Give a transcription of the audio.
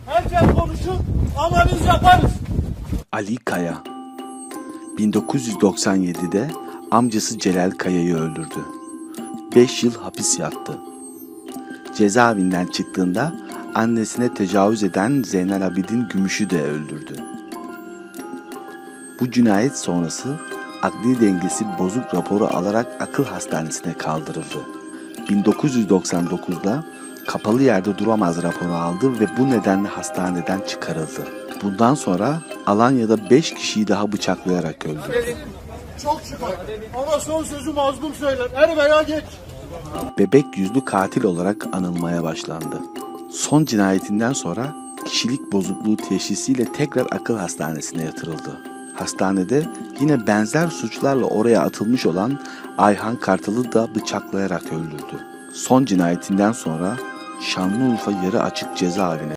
Herkes konuşur, analiz yaparız. Ali Kaya 1997'de amcası Celal Kaya'yı öldürdü. 5 yıl hapis yattı. Cezaevinden çıktığında annesine tecavüz eden Zeynel Abidin Gümüş'ü de öldürdü. Bu cinayet sonrası akli dengesi bozuk raporu alarak akıl hastanesine kaldırıldı. 1999'da kapalı yerde duramaz raporu aldı ve bu nedenle hastaneden çıkarıldı. Bundan sonra Alanya'da 5 kişiyi daha bıçaklayarak öldürdü. Çok çıkar. Ama son sözü mazlum söyler. Er veya geç. Bebek yüzlü katil olarak anılmaya başlandı. Son cinayetinden sonra kişilik bozukluğu teşhisiyle tekrar akıl hastanesine yatırıldı. Hastanede yine benzer suçlarla oraya atılmış olan Ayhan Kartal'ı da bıçaklayarak öldürdü. Son cinayetinden sonra Şanlıurfa yarı açık cezaevine